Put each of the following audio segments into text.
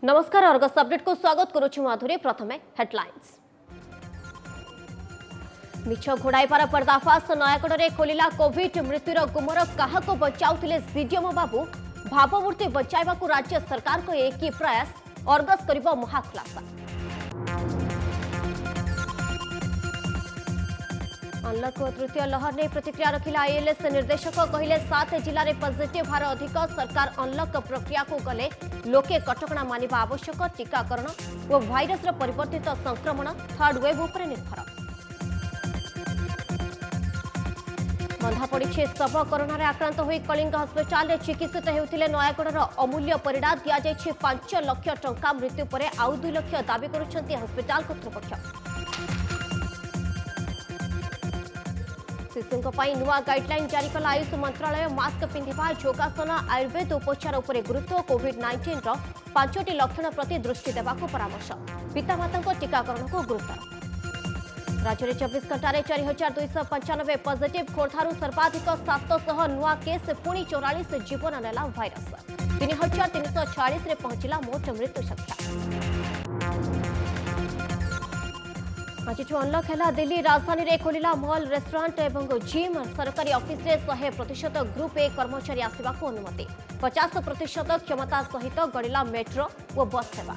नमस्कार Argus update को स्वागत करुछु माधुरी। प्रथमे हेडलाइंस। मिछ घोड़ाइबार पर्दाफाश नयागढ़ में खोलिला कोविड मृत्युर गुमर काहाको बचाउथिले सीडीएम बाबू भावमूर्ति बचाइबा को राज्य सरकार को एक ही प्रयास अर्गस करिबो महाखुलासा। अनलक तृतीय लहर ने प्रतिक्रिया रखिला आईएलएस निर्देशक कहले 7 जिले में पॉजिटिव हार अधिक सरकार अनलक प्रक्रिया को गले लोके कटकणा मानिबा आवश्यक टीकाकरण और भाइरस परिवर्तित संक्रमण थर्ड वेव उपर निर्भर। बंधा पड़ी शव कोरोना रे आक्रांत होई कलिंग हस्पिटाल रे चिकित्सित हेउथिले नयागढ़ अमूल्य परिडा दिया जायछि 5 लाख टंका मृत्यु परे आउ 2 लाख दाबी करुछन्ति हस्पिटाल कर्तृपक्ष। शिशुओं नुआ गाइडलाइन जारी कला आयुष मंत्रालय मास्क पिंधिबा योगासन आयुर्वेद उपचार उपर गुरुत्व कोविड-19 5टी लक्षण प्रति दृष्टि देवाक परामर्श पितामाता टीकाकरण को गुरुत्व। राज्य में 24 घंटे 4295 पॉजिटिव खोर्धारू सर्वाधिक 700 नुआ केस पुणी 44 जीवन नेला भाइरस 3346 रे पहुंचला मोट मृत्यु संख्या। आज अनलक है दिल्ली राजधानी में खोलिला मॉल रेस्टोरेंट और जिम सरकारी ऑफिस रे 100% ग्रुप ए कर्मचारी आसवाक अनुमति 50% क्षमता सहित गड़िला मेट्रो और बस सेवा।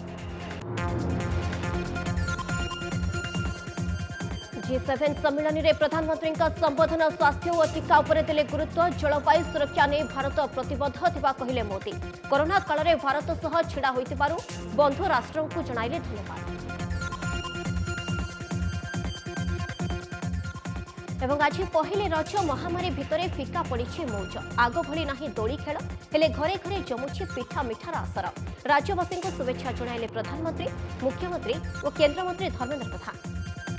G7 सम्मेलन में प्रधानमंत्री संबोधन स्वास्थ्य और टीका उपर देले गुरुत्व जलवायु सुरक्षा नहीं भारत प्रतिबद्ध थिबा कहिले मोदी कोरोना काल में भारत सह छिड़ा होइतिबारु बंधु राष्ट्रों को जणाइले धन्यवाद। एवं आज पहले रज महामारी भितर फिका पड़ी मौज आग भली नहीं दोली खेल हेले घरे घरे जमुछि पिठा मिठार आसर राज्यवासी को शुभेच्छा जणाइले प्रधानमंत्री मुख्यमंत्री और केंद्रमंत्री धर्मेंद्र प्रधान।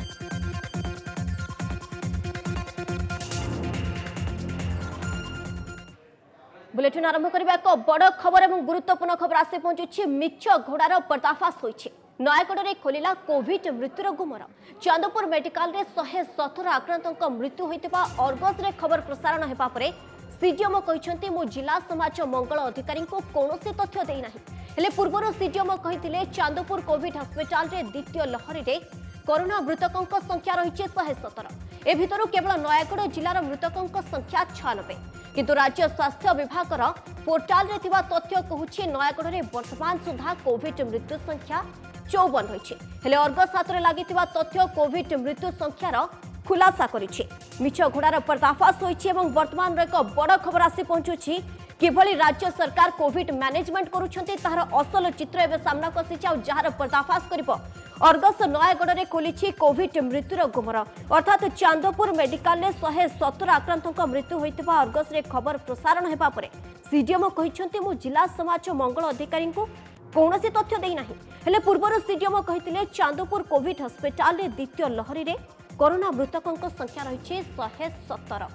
बुलेटिन आरंभ करबा एक बड़ खबर और गुरुत्वपूर्ण खबर आसे पहुंचुछि मिछ घोड़ार पर्दाफाश होइछि नयागढ़ में खोलिला कोविड मृत्युर गुमर चांदपुर मेडिकल रे 117 आक्रांतों मृत्यु होइतिबा अर्गस रे खबर प्रसारण हेबा परे सीडीएम कहिसंती मु जिला समाज मंगल अधिकारी को कौनसी तथ्य देई नाही हेले पूर्वर सीडीएम कहिथिले चांदपुर कोविड हस्पिटाल रे द्वितीय लहरी रे कोरोना मृतकों संख्या रही 117 ए भितर केवल नयागढ़ जिलार मृतकों संख्या 96 किंतु राज्य स्वास्थ्य विभाग पोर्टाल रे थिबा तथ्य कहूछि नयागढ़ रे वर्तमान सुधा कोविड मृत्यु संख्या 54 रही हेले अर्गस हाथ में लगी तथ्य कोविड मृत्यु संख्यार खुलासा करिछि मिछ घोड़ार पर्दाफाश होइछि एवं वर्तमान एक बड़ खबर आसी पहुंचुछि किभली राज्य सरकार कोविड मैनेजमेंट करुछंती तार असल चित्र एवं सामना कसिछि आ जहार पर्दाफाश करिवो अर्गस नयागढ़ में खोलिछि कोविड मृत्युर गुमर अर्थात चांदपुर मेडिकल में 117 आक्रांतों मृत्यु होइतिबा अर्गस रे खबर प्रसारण हेबा परे सीडीएम कहिसंती मु जिला समाज मंगल अधिकारी को कौनसी तथ्य देई नाही हेले पूर्वर सीडीएम कहिथिले चांदपुर कोविड हस्पिटाल रे द्वितीय लहरी रे कोरोना मृतकों संख्या रही 117।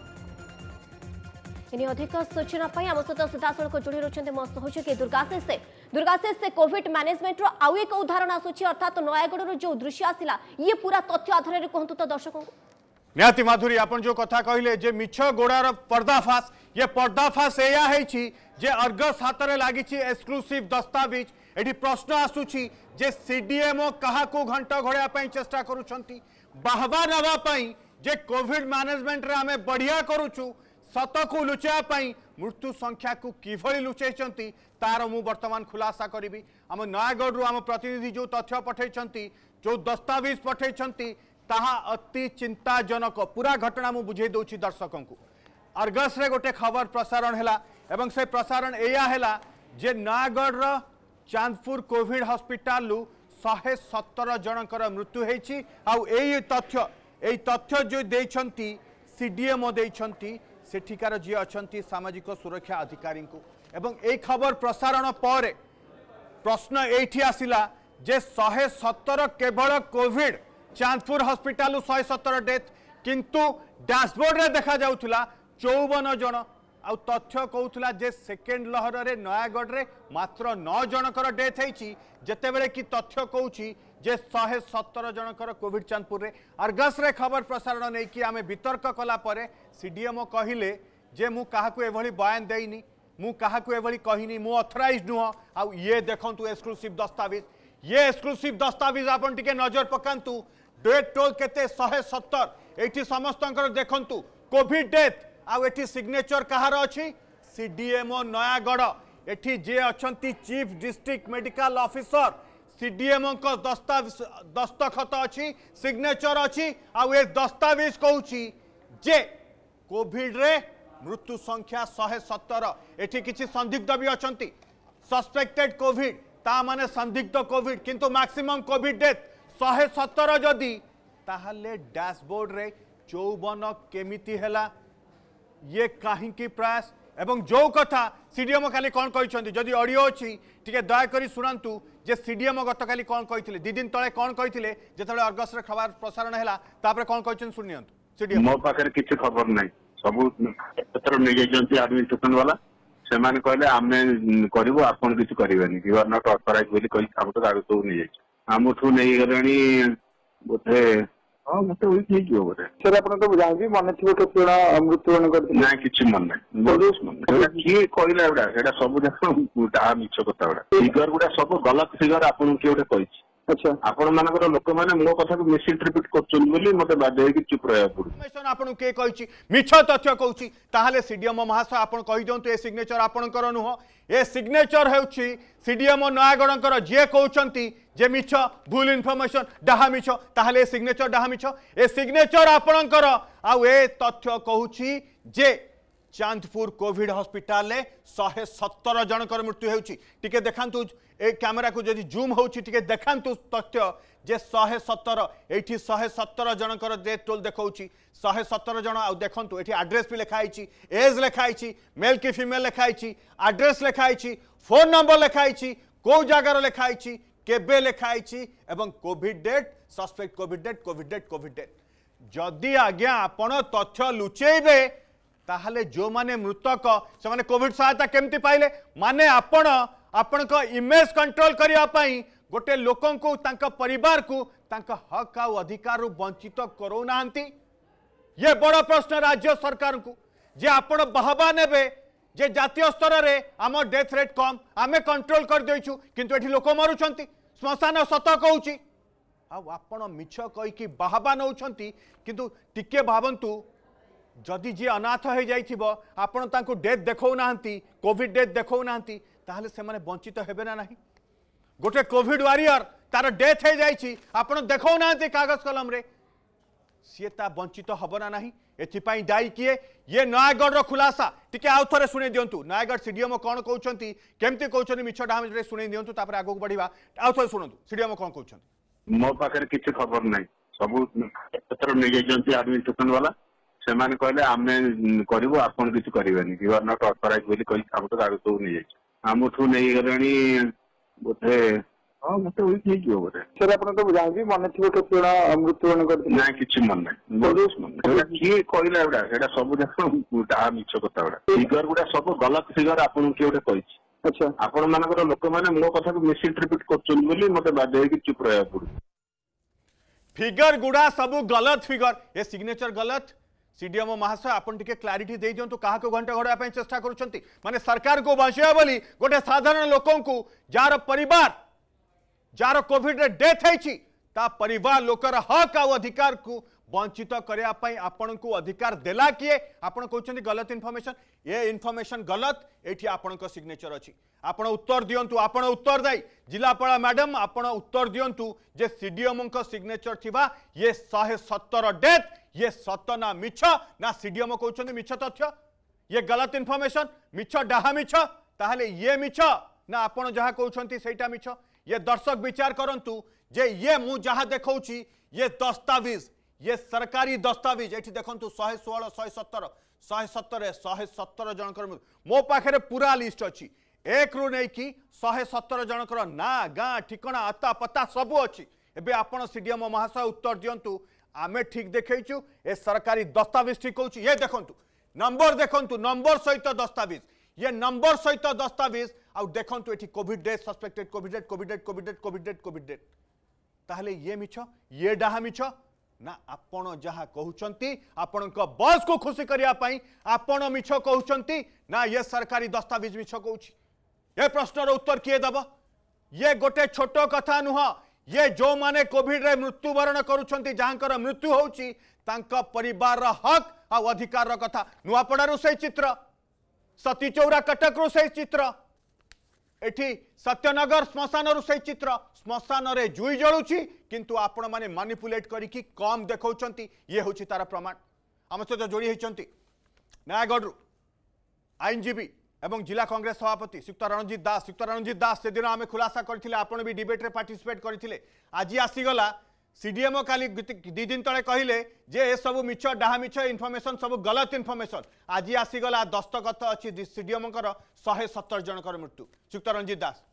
इनी अधिक सूचना पाई आम सहित सीधासख जोड़ी रही मो सहयोगी दुर्गाशेष से कोविड मैनेजमेंट आउ एक उदाहरण आसुची अर्थात नयागढ़ जो दृश्य आसिला ये पूरा तथ्य आधार में कहतु तो दर्शकों निहाती माधुरी आपण जो कथा कहले जे मिछ गोड़ार पर्दाफाश ये पर्दाफाश एया हेछि जे अर्गस हाथ में लगी एक्सक्लूसिव दस्तावेज एटी प्रश्न आसुची जे सीडीएमओ कहा को घंटा घोड़ा चेष्टा करुछंती बाहबा नवा पई जे कोविड मैनेजमेंट रे आमे बढ़िया करूछु सत को लुचाया पई मृत्यु संख्या को किभली लुचैचंती तार मु वर्तमान खुलासा करी आम नयागढ़ रु आम प्रतिनिधि जो तथ्य पठेइचंती जो दस्तावेज पठेइचंती ताहा अति चिंताजनक पूरा घटना मु बुझे दउछि दर्शकों को। अर्गस रे गोटे खबर प्रसारण हैला एवं से प्रसारण एया हैला जे नयागढ़ रो चांदपुर कोविड हॉस्पिटल लु 117 जनकर मृत्यु हेछि आउ एई तथ्य जो देइछंती सीडीएमओ देइछंती सेठिकार जी अछंती सामाजिक सुरक्षा अधिकारी को एवं ए खबर प्रसारण पर प्रश्न एठी आसिला जे 117 केवल कोविड चांदपुर हॉस्पिटल 117 डेथ किंतु डैशबोर्ड रे देखा जाउथला 54 जन आ तथ्य कहूला जे सेकेंड लहर रे नयागढ़ रे मात्र 9 जनकर डेथ हेछि जेतेबेले कि तथ्य कहूछि जे 117 जनकर कोविड चांदपुर रे अर्गस रे खबर प्रसारण नहीं कि आमे वितर्क कला परे सीडीएमओ कहिले जे मु काहाकू एभली बयान देइनी मु काहाकु एभली कहिनी मु ऑथराइज्ड नुह आ ये देखंतु एक्सक्लूसिव दस्तावेज ये एक्सक्लूसिव दस्तावेज आपण टिके नजर पकांतु डेथ टोल केते 170 एठी समस्तंकर देखंतु कोविड डेथ आ एठी सिग्नेचर कहार अछि सीडीएमओ नयागढ़ एठी जे अछंती chief district medical officer CDMO को दस्तखत अच्छी सिग्नेचर अच्छी आउ ए दस्तावेज कहूँ जे कोविड रे मृत्यु संख्या 117 एठी किछि संदिग्ध भी अछंती सस्पेक्टेड कोविड ता माने संदिग्ध कोविड किंतु मैक्सिमम कोविड डेथ 117 जदि ताहले डैशबोर्ड रे 54 केमिति हैला ये काहींकी प्रयास एवं जो कथा सीडीएमओ खाली कौन कहते जदि ऑडियो अच्छी टे दयाकोरी शुणु जे सीडीएमओ गत काली कौन कहते दी दिन तले कौन कहते जिते अर्गस खबर प्रसारण है कौन कहते शुणी सीडीएमओ मो पाखे किसी खबर ना सब एडमिनिस्ट्रेशन वाला से कहले आम करूँ आपन किसी करेंगे यू आर नॉट ऑथराइज बोली कागज सब नहीं आमठू नहीं गले बोधे हाँ मत वीक नहीं बोधे सर आप जानते मन थी मृत्युवरण ना कि मन ना किए कहला सब डाहा मिछ कथा गुड़ा फिगर गुड़ा सब गलत फिगर आपन किए गोटे अच्छा आपण मानकर लोक माने मो कथा को मिसइंटरप्रेट करछन बोली मते बाध्य होई कि चुप रहया पड़ू इन्फॉर्मेशन आपन के कहछि मिछ तथ्य कहछि ताहाले सीडीएमओ महाशय आपन कहि दियंतु ए सिग्नेचर आपनकर नुह ए सिग्नेचर हेउछि सीडीएमओ नयागढ़कर जे कहउछंती जे मिछ भूल इन्फॉर्मेशन डाहा मिछ ताहाले सिग्नेचर डाहा मिछ ए सिग्नेचर आपनकर आ ए तथ्य कहउछि जे चांदपुर कोविड हॉस्पिटल ले 117 जनकर मृत्यु हेउछि टिके देखांतु ए कैमरा को जदि जूम होउछि टिके देखांतु तथ्य जे 117 एठी 117 जनकर डेथ टोल देखौछि 117 जन आ देखंतु एठी एड्रेस भी लिखाइछि एज लिखाइछि मेल की फीमेल लिखाइछि एड्रेस लिखाइछि फोन नंबर लिखाइछि को जगार लिखाइछि केबे लिखाइछि एवं covid death suspect covid death जदि आज्ञा आपण तथ्य लुचेइबे ताहले जो माने मृतक से माने कोविड सहायता केमती पाइले माने आपण आपण को इमेज कंट्रोल करिया पई गोटे लोकन को तांका परिवार को तांका हक आ अधिकार वंचित करो नांती ये बड़ प्रश्न राज्य सरकार को जे आपण बहबा नेबे जे जातीय स्तर रे आम डेथ रेट कम आमे कंट्रोल कर देइछु किंतु एठी लोक मरुछंती श्मशान सत कहूची आपण मिछ कहि कि बहबा नउछंती किंतु टिके भावंतु जदि जी अनाथ हो जाइथिबो आपण तांको डेथ देखौ नाहंती कोविड डेथ देखौ नाहंती ताहले से माने वंचित हेबे ना नाही गोटे कोविड वॉरियर तार डेथ हो जाइछि आपण देखौ नाहंती कागज कलम रे सी ता वंचित हबो ना नाही एथिपाई दायी किए ये नयागढ़ रो खुलासा टिके आउ थरे सुने दियंतु नयागढ़ सीडीएमओ कोन कहउछंती केमती कहउछंती मिछ डाम रे सुने दियंतु तापर आगो बढ़िबा आउ थरे सुनंतु सीडीएमओ कोन कहउछंती मो पाखे किसी खबर ना सब एडमिनिस्ट्रेशन वाला से कहले आम करूँ आपन किसी करेंगे यू आर नॉट ऑथराइज बोली कागज सब नहीं आमठू नहीं गले बोधे हाँ मत वीक नहीं बोधे सर आप जानते मन थी मृत्युवरण ना कि मन ना किए कहला सब डाहा मिछ कथा गुड़ा फिगर गुड़ा सब गलत फिगर आपन किए गोटे अच्छा आपण मानकर लोक माने मो कथा को मिसइंटरप्रेट करछन बोली मते बाध्य होई कि चुप रहया पड़ू फिगर गुड़ा सब गलत फिगर ए सिग्नेचर गलत सीडीएमओ महाशय आपन टिके क्लारिटी दे दियंतु काहा को घंटा घोड़ा पे चेष्टा करूछंती माने सरकार को बचाया बोली गोटे साधारण लोकों को जार परिवार जार कोविड रे डेथ हेछि ता परिवार लोकर हक आ अधिकार को वंचित करिया पई आपन को अधिकार देला किए आपन कहउछंती गलत इन्फॉर्मेशन ये इन्फॉर्मेशन गलत एठी आपन को सिग्नेचर अछि आपन उत्तर दियंतु आपन उत्तर दाई जिलापाल मैडम आपन उत्तर दियंतु जे सीडीएमओ को सिग्नेचर थिबा ये 117 डेथ ये सत ना मिछ ना सीडीएमओ कहउछंती मिछ तथ्य ये गलत इन्फॉर्मेशन मिछ डाहा मिछ ताहले ये मिछ ना आपन जहा कहउछंती सेटा मिछ ये दर्शक विचार करंतु जे ये मु जहा देखौची ये दस्तावेज ये सरकारी दस्तावेज ये देखु 116 117 जनकर मो पाखे पूरा लिस्ट अच्छी एक रु नहीं कि 117 जनकर ना गाँ ठिकना आता पता सबू अच्छी एबे आपण सीडीएमओ महाशय उत्तर दियंतु आमे ठीक देखैछु ए सरकारी दस्तावेज ठीक कहूँ ये देखंतु नंबर देखंतु नंबर सहित दस्तावेज ये नंबर सहित दस्तावेज आ देखंतु एठी covid death suspected covid death ताहले ये मिछ ये डाहा मिछ ना आपण जहाँ कहउचंती आपण बस को खुशी करिया पई आपण मिछ कहउचंती ना ये सरकारी दस्तावेज मिछ कहउची ये प्रश्नर उत्तर किए दब ये गोटे छोट कथा नुह ये जो माने कोविड रे मृत्युवरण करुछंती जहाँकर मृत्यु होउची तांका परिवार हक आ अधिकार कथा नुआपड़ारू से चित्र सतीचौरा कटकरू से चित्र एठी सत्यनगर श्मशान से चित्र श्मशान रे जुई जलुची किंतु आपण माने मैनिपुलेट करिकी कम देखौचंती ये होची तार प्रमाण आम सहित जोड़ी होती नयागढ़ आईनजीवी एवं जिला कांग्रेस सभापति श्रीयुक्त रणजीत दास से दिन आम खुलासा करथिले आपण भी डिबेट रे पार्टिसिपेट करथिले आज आसीगला सीडीएमओ काली 2 दिन तले कहले जे ए सब मिछ डाहा मिछ इनफॉरमेशन सब गलत इनफॉरमेशन आज आसीगला दस्तखत अच्छी सीडीएमओ 170 जनकर मृत्यु श्रीयुक्त रणजीत दास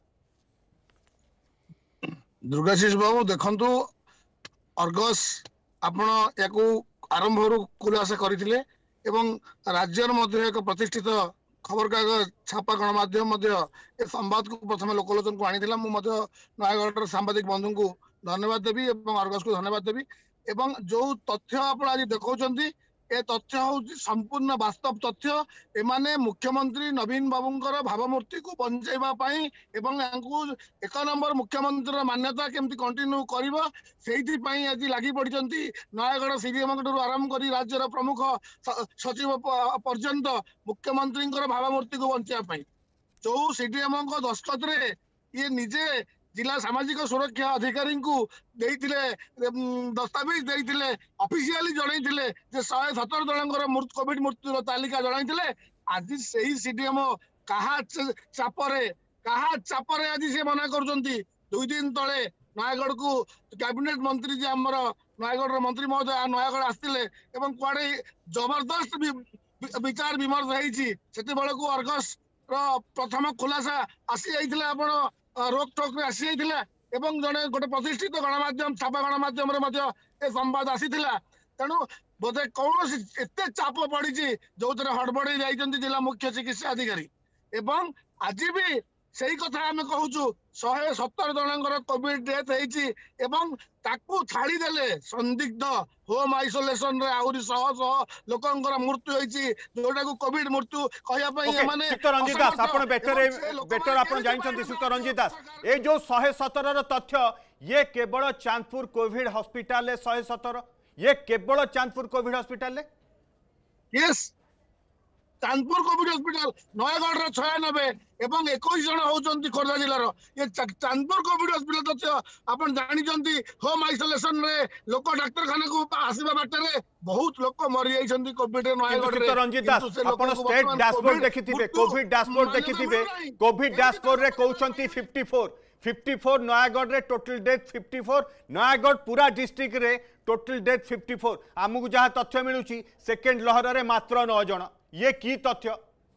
दुर्गाशीष बाबू देखंतु अर्गस आपण याकू आरंभ रु खुलासा करथिले एवं राज्यर मध्य एक प्रतिष्ठित खबर कागज छापा गणमाध्यम ए संवाद को प्रथम लोकलोचन को आनी नयागढ़ सांबादिक बंधु को धन्यवाद देवी एवं अर्गस को धन्यवाद देवी एवं जो तथ्य आप आज देखौचंती ए तथ्य हूँ संपूर्ण वास्तव तथ्य एमाने मुख्यमंत्री नवीन बाबूंकर भावमूर्ति को बंचाइबा पई एवं यांकू 1 नंबर मुख्यमंत्री मान्यता केमती कंटिन्यू करिवो सेहिति पई आज लागि पड़िचंती नयागढ़ सीडीएम आरंभ करी राज्यर प्रमुख सचिव पर्यंत मुख्यमंत्री भावमूर्ति को बंचाइबा पई जो सीडीएम को दस्तखत रे ये निजे जिला सामाजिक सुरक्षा अधिकारी को दस्तावेज देते ऑफिशियली जनइले 117 जन कोविड मृत्यु तालिका जनइले आज से ही सीडीएम कहा चापरे आज से मना कर 2 दिन तले नयागढ़ को कैबिनेट मंत्री जी आमर नयागढ़ मंत्री महोदय नयागढ़ आसते कुआड़े जबरदस्त विचार विमर्श होती अर्गस प्रथम खुलासा आसी जाइए आप रोक टोक आसी एवं जड़े गोटे प्रतिष्ठित गणमाध्यम छापा गणमाध्यम संवाद आसी तेणु बोधे कौन एत चाप पड़ी जो हड़बड़ जिला मुख्य चिकित्सा अधिकारी एवं आज भी सही कथा आम कहूँ 117 जनकर कोविड डेथ होती छाड़ीदे संदिग्ध होम आइसोलेशन रे आहुरी 100 लोकंकर मृत्यु होती जोटा को कोविड मृत्यु रंजीत दास आपण बेटर आपण जानछंती श्रीयुक्त रंजीत दास ए जो 117 रो तथ्य ये केवल चांदपुर कोविड हॉस्पिटल 117 ये केवल Chandpur Covid hospital yes Chandpur Covid hospital Nayagarh 96 एवं 21 जन होचंती खोर्धा जिलार ये चांदपुर कोविड हॉस्पिटल तथ्य आपण जानिचंती होम आइसोलेशन रे लोक डाक्तरखाना को आसीबा बाटे बहुत लोक मरि जाइछंती कोविड रे नयागढ़ रे रंजीत दास आपण स्टेट डैशबोर्ड देखिथिबे कोविड डैशबोर्ड देखिथिबे कोविड डैशबोर्ड रे कहउचंती 54 नयागढ़ रे टोटल डेथ 54 नयागढ़ पूरा डिस्ट्रिक्ट रे टोटल डेथ 54 आमको जहाँ तथ्य मिलूची सेकेंड लहर रे मात्र 9 जन ये की तथ्य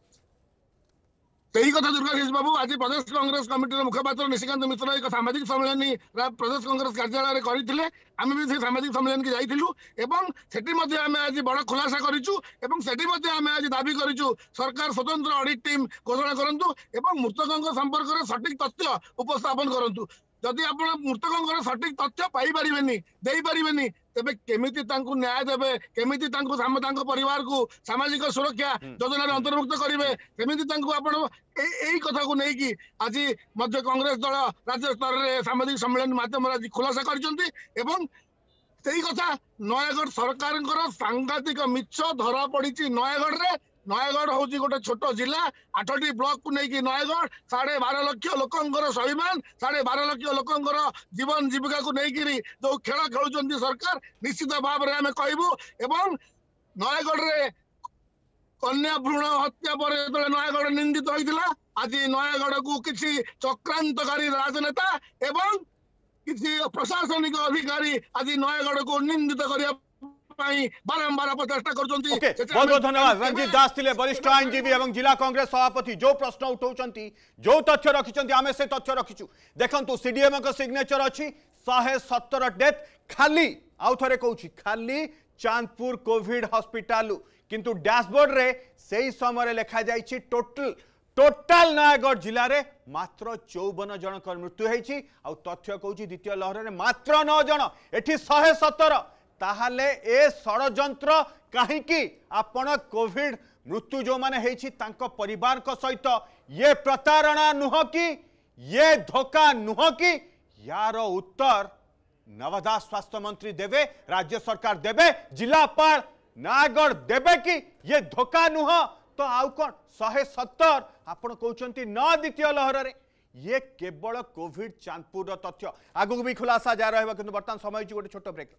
सही कथा दुर्गाशीष बाबू आज प्रदेश कांग्रेस कमिटी मुखपात्र निशिकांत मिश्र एक सामाजिक सम्मेलन प्रदेश कांग्रेस कार्यालय करते आम भी सामाजिक सम्मेलन की जाइलु एवं सेठी आम आज बड़ खुलासा करूँ आम आज दाबी करूँ सरकार स्वतंत्र ऑडिट टीम घोषणा करूँ एवं मृतकों संपर्क में सठिक तथ्य उपस्थापन करूँ जदि आप मृतकों सठिक तथ्य पारे तेबे केमिति तांकु न्याय देबे केमिति तांकु परिवार को सामाजिक सुरक्षा योजना रे अंतर्भुक्त करिवे केमिति तांकु आपण एई कथा को नै कि आज मध्य कांग्रेस दल राज्य स्तर रे सामाजिक सम्मेलन माध्यम रे खुलासा करचंती एवं सेही कथा नयागढ़ सरकार सांघातिक मिछ धरा पड़ी नयागढ़ रे नयागढ़ हूँ गोटे छोट जिला 8टी ब्लॉक को लेकिन नयागढ़ 12.5 लाख लोकंकर स्वाभिमान 12.5 लाख लोकंकर जीवन जीविका को लेकिन जो खेल खेलुंट सरकार निश्चित भाव में आम कहबू एवं नयागढ़ रे कन्या भ्रूण हत्या पर जो नयागढ़ निंदित होता आज नयागढ़ को किसी चक्रांतकारी राजनेता एवं किसी प्रशासनिक अधिकारी आज नयागढ़ को निंदित करने बारंबार प्रचेषा कर बहुत बहुत धन्यवाद रंजीत दास थिले वरिष्ठ आईनजीवी एवं जिला कांग्रेस सभापति जो प्रश्न उठाउछंती जो तथ्य रखिछंती आमे से तथ्य रखिछु देखंतु सीडीएम को सिग्नेचर अछि 117 डेथ खाली आउ थरे कहूछि खाली चांदपुर कोविड हॉस्पिटल किंतु डैशबोर्ड रे सेही समय लिखा जाइछि टोटल नयागढ़ जिले में मात्र 54 जनकर मृत्यु होती तथ्य कहूँ द्वितीय लहर में मात्र 9 जन एटी 117 ताहले ए षड़यंत्र कहीं आपण कोविड मृत्यु जो माने हेछि तांको परिवार को सहित ये प्रतारणा नुह कि ये धोखा नुह कि यार उत्तर नवदा स्वास्थ्य मंत्री देवे, राज्य सरकार देवे, जिलापाल नयागढ़ देवे कि ये धोखा नुह तो आउ कौन 170 आपण कहउचंती न द्वितीय लहर रे ये केवल कोविड चांदपुर तथ्य आगु भी खुलासा जा रहा किंतु वर्तमान समय गोटे छोट ब्रेक।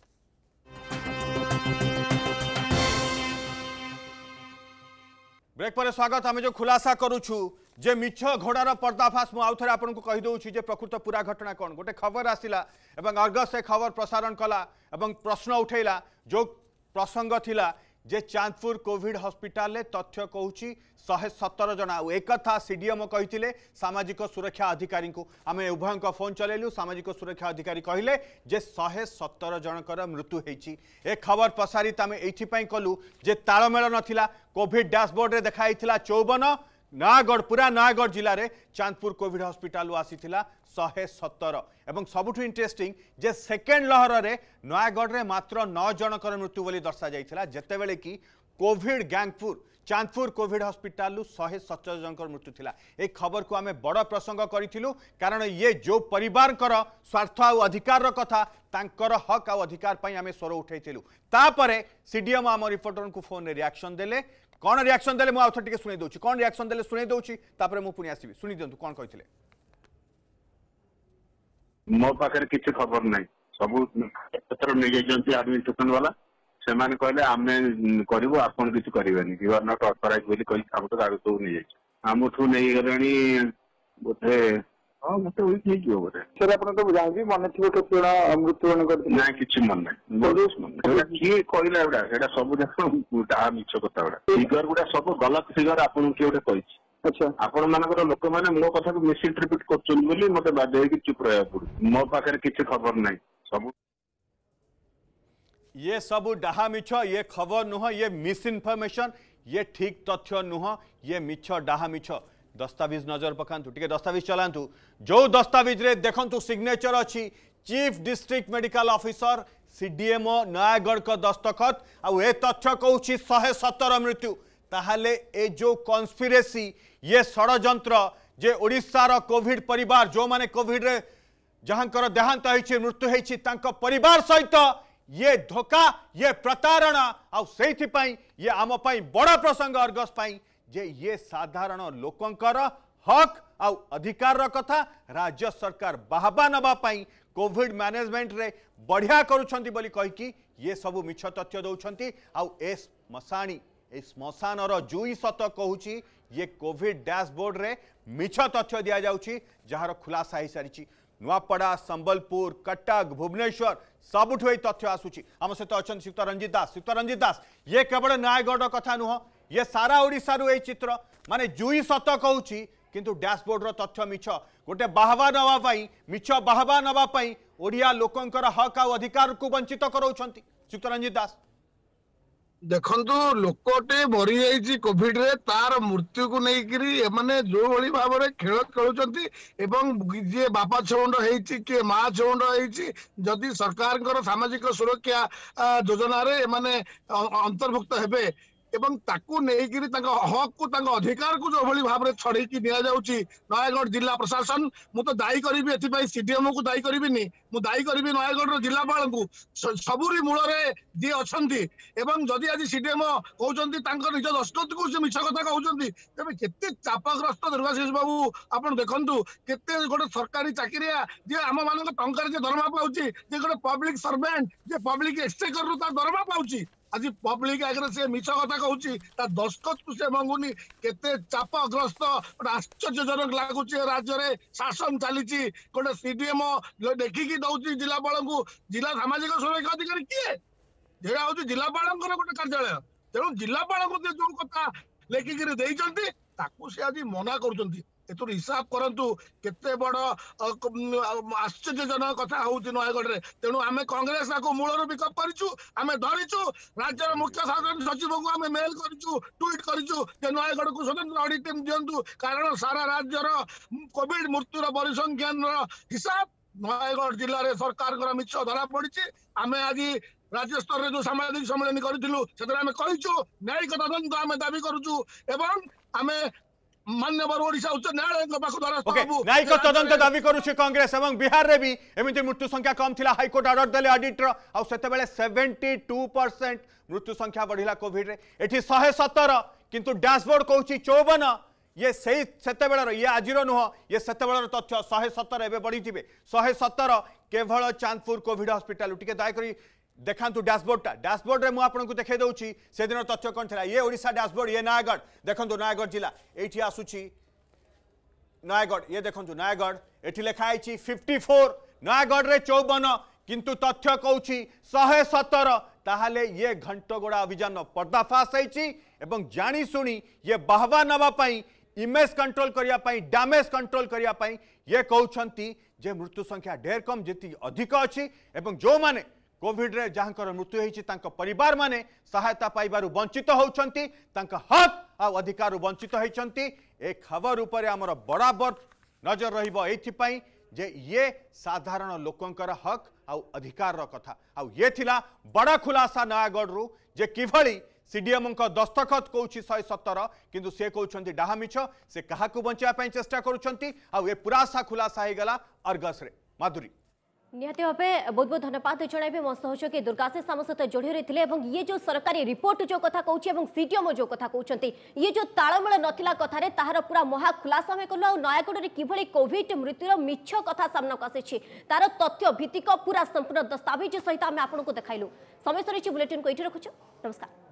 ब्रेक पर स्वागत। आम जो खुलासा करुछु जे मिछ घोड़ार पर्दाफाश मु आउ थे आपको कहीदे जे प्रकृत पूरा घटना कौन गोटे खबर आसला एवं अर्गस से खबर प्रसारण कला एवं प्रश्न उठेला जो प्रसंग थिला जे चांदपुर कोविड हॉस्पिटल तथ्य कहूँ 117 जना एक कथा सीडीएम कही सामाजिक सुरक्षा अधिकारी को आम उभय फोन चलैलु सामाजिक सुरक्षा अधिकारी कहले जे 117 जनकर मृत्यु होती ए खबर प्रसारित आम ये कलु जे तालमेल नथिला कोविड डैशबोर्ड रे देखाई 54 नयागढ़ पूरा नयागढ़ जिले में चांदपुर कोविड हॉस्पिटल आसीथिला 117 एवं सबुठ इंटरेस्टिंग जे सेकेंड लहर रे नयागढ़ रे मात्र 9 जनकर मृत्यु बोली दर्शा जाइथिला जेतेबेले कि covid Gangpur Chandpur Covid hospital 117 जनकर मृत्यु थिला। ए खबर को आम बड़ प्रसंग करिथिलु कारण ये जो परिवार स्वार्थ आ अधिकार कथा तांकर हक आ अधिकार पई आम स्वर उठैथिलु तापरे सीडीएम आम रिपोर्टर को फोन रे रिएक्शन देले कौन रिएक्शन देले मु आउ टिके सुनै दउची कौन रिएक्शन देले सुनै दउची तापरे मु पुनी आसीबी सुनी दियंतु कौन कहिथिले। मो पाखे किसी खबर ना सब क्षेत्र नहीं जाइए आडमिनिस्ट्रेशन वाला से मैंने कहले आम करूँ आपन किसी करेंगे यू आर नॉट ऑथराइज बोली कही कागज सब नहीं जाइए आमठू नहीं गले बोधे हाँ मत ठीक हो बोधे सर आप जानते मन थी मृत्युवरण कर ना कि मन ना किए कहला सब डाहा मिछ कथा गुड़ा फिगर गुड़ा सब गलत फिगर आपन किए गोटे कही अच्छा आपण मानकर लोक मैंने मो कथा को मिस इंटरप्रिट कर मत बाध्य चुप रहा पड़े मो पाखे किसी खबर ना सब ये सब डाहा मिछ ये खबर नुह ये मिस इनफॉरमेशन ये ठीक तथ्य नुह ये मिछ डाहा मिछ दस्तावेज नजर पकांतु टिके दस्तावेज चलांतु जो दस्तावेज रे देखंतु सिग्नेचर अच्छी chief district medical officer CDMO Nayagarh का दस्तखत आ ए तथ्य कहूँ 117 मृत्यु ताहले ए जो कॉन्स्पिरेसी ये षड़यंत्र जे ओडिशार कोविड परिवार जो माने कोविड रे जहांकर देहांत होइछि मृत्यु होइछि तांको परिवार सहित ये धोखा ये प्रतारणा आ सेथि पई ये आम पई बड़ा प्रसंग अर्गस पई जे ये साधारण लोकंकर हक आ अधिकार कथा राज्य सरकार बाहबा नबा पई कोविड मैनेजमेंट रे बढ़िया करूछंती बोली कहि कि ये सब मिछ तथ्य दउछंती आ ए मसाणी श्मशान जुई सत कहूँ ये कोविड डैशबोर्ड रे मिछ तथ्य दि जाउछि जार खुलासा हो सारी नुआपड़ा संबलपुर कटक भुवनेश्वर सबुठ तथ्य आसूची आम सहित अच्छा श्रीयुक्त रंजित दास ये केवल नयागढ़ कथा नुह ये सारा ओडिशा रु चित्र माने जुई सत कहूँ किंतु डैशबोर्ड रो तथ्य मिछ गोटे बाहबा नवाई मिछ बाहबा नवाई ओडिया लोकंकर हक आ अधिकार को वंचित कराउछंती श्रीयुक्त रंजित दास देखंतु लोकटे मरी जाइछि कोविड रे तार मृत्यु को नहीं माने जो भली भाव रे खेल खेलुचंती एवं जे बापा छौंड हेछि के मां छौंड हेछि जदि सरकार सामाजिक सुरक्षा योजना रे माने अंतर्भुक्त हेबे एवं ताकू नेइकिरी तांको हक को तांको अधिकार को जो भली भाव रे छड़े की दिया जाउची नयागढ़ जिला प्रशासन मु तो दायी करिबी एथि पई सीडीएम को दायी करिबिनी मु दायी करिबी नयागढ़ रो जिलापाल को सबुरी मूल रे जे अछंती एवं जदि आज सीडीएम कहउचंती तांको निज दस्तखत को से मिछ कथा कहउचंती तबे केते चापाग्रस्त दुर्गाशीष बाबू आपण देखंतु केते गोटे सरकारी चाकरिया जे आम मानक टंकार जे दरमा पाउची जे गोटे पब्लिक सर्वेंट जे पब्लिक एक्सचेकर रो ता दरमा पाउची आज पब्लिक आगे से मिछ कथा कहूँ दस्तखत को से मंगुनी केते चापग्रस्त आश्चर्यजनक लगुच राज्य में शासन चली गोटे सीडीएम देखिकी दौर जिलापाल को जिला सामाजिक सुरक्षा अधिकारी किए जेड़ा हूँ जिलापाल गोटे कार्यालय तेणु जिलापाल को जो कथा लेखिकी से आज मना कर हिसाब करंतु केते बड़ आश्चर्यजनक कथा होउछि नयागढ़ रे तेणु आमे कांग्रेस को मूलर पिकअप करिछु आमे धरिछु राज्य मुख्य शासन सचिव को आमे मेल करिछु ट्वीट करिछु जे नयागढ़ को स्वतंत्र ऑडिट टीम दियंतु कारण सारा राज्य रो कोविड मृत्युर परिसंख्यान हिसाब नयागढ़ जिल्ला रे सरकार मिछ धरा पड़िछि आमे आज राज्य स्तर में जो सामाजिक सम्मेलन करूँ से आम कहूँ न्यायिक तदंत आम दाबी करुचु एवं आम माननीय ओडिशा उच्च न्यायालय न्यायिक तदंत दाबी करुछि कांग्रेस एवं बिहार रे भी एमिति मृत्यु संख्या कम थिला हाईकोर्ट ऑर्डर देले ऑडिटर आ सेते बेले 72% मृत्यु संख्या बढ़िला कोविड रे एठी 117 किंतु डैशबोर्ड कहूछि 54 ये सही सेते बेलर ये आजिर नुह ये सेते बेलर तथ्य 117 एबे बढ़ी थिबे 117 केवल चांदपुर कोविड हॉस्पिटल टिके दया करी देखांतु डैशबोर्ड रे मु आपनको देखे दउछि से दिन तथ्य कोन थिला ये ओडिशा डैशबोर्ड ये नयागढ़ देखंतु नयागढ़ जिला एठी आसुछि नयागढ़ ये देखंतु नयागढ़ एठी लेखा आइछि 54 नयागढ़ रे 54 किंतु तथ्य कहूछि 117 ताहाले ये घंटगोड़ा अभियान पर्दाफाश होइछि एवं जानी सुनी ये बाहवा नवा पई इमेज कंट्रोल करिया पई डैमेज कंट्रोल करिया पई ये कहउछंती जे मृत्यु संख्या ढेर कम जेति अधिक अछि एवं जो माने कोविड रे जहाँकर मृत्यु होइछि तांको परिवार माने सहायता पाइबारु वंचित होउछंती तांका हक आ अधिकार वंचित होइछंती ए खबर ऊपर हमर बराबर नजर रहिबो एथि पई जे ये साधारण लोकंकर हक आ अधिकार रो कथा आ ये थिला बड़ा खुलासा नयागढ़ रु जे किभली सीडीएम को दस्तखत कहूँ 117 किंतु से कहते डाहा मिछ से क्या बचाई चेष्टा करुँच आ पुरासा खुलासा हो गला अर्गस रे माधुरी निहाती भावे बहुत बहुत धन्यवाद जन मो सहयोगी दुर्गाशीष आम सहित जोड़ी रही है ये जो सरकारी रिपोर्ट जो कथा कहूँ सीडीएम जो कथा कहते ये जो तालमेल नथिला कथारे ताहार पूरा महा खुलासा में कलु नयागढ़ में किभली कोविड मृत्युर मिछ कथा सामना को आसी तार तथ्य भित्तिक पूरा संपूर्ण दस्तावेज सहित आम आपको देखाइलु समय सरी बुलेटिन को ये रखुछु नमस्कार।